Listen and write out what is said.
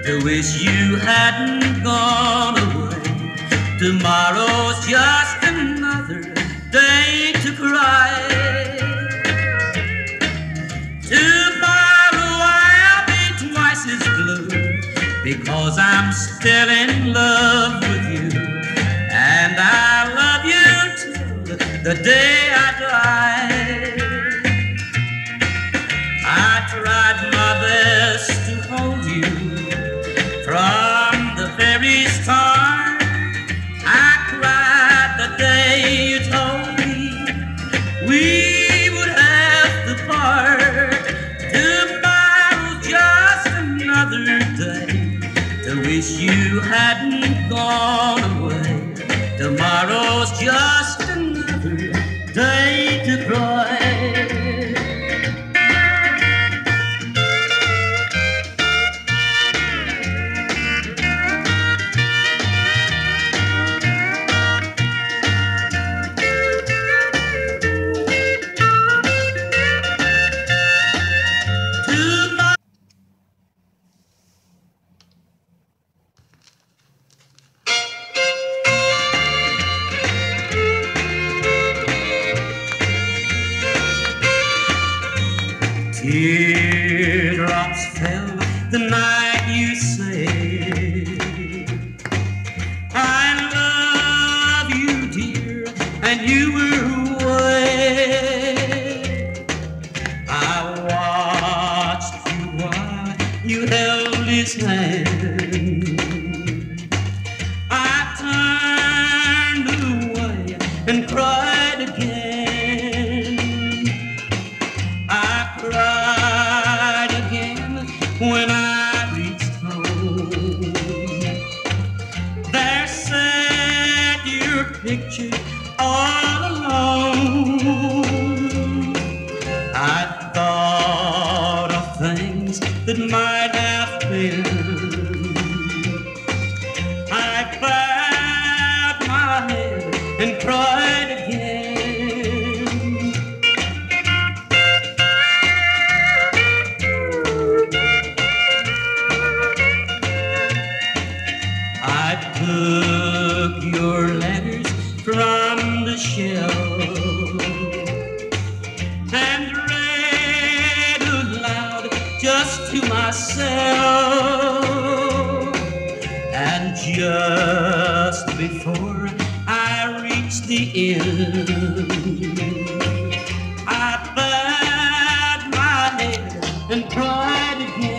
to wish you hadn't gone away. Tomorrow's just another day to cry. Tomorrow I'll be twice as blue, because I'm still in love with you, and I love you till the day I die. I tried my best to hold you from the very start. I cried the day you told me we would have to part. Tomorrow's just another day to wish you hadn't gone away. Tomorrow's just another day to cry. Teardrops fell the night you said I love you, dear, and you were away. I watched you while you held his hand. I turned away and cried again. When I reached home, there sat your picture all alone. I thought of things that might have been. I bowed my head and cried again. I took your letters from the shelf and read aloud just to myself. And just before I reached the end, I bowed my head and cried again.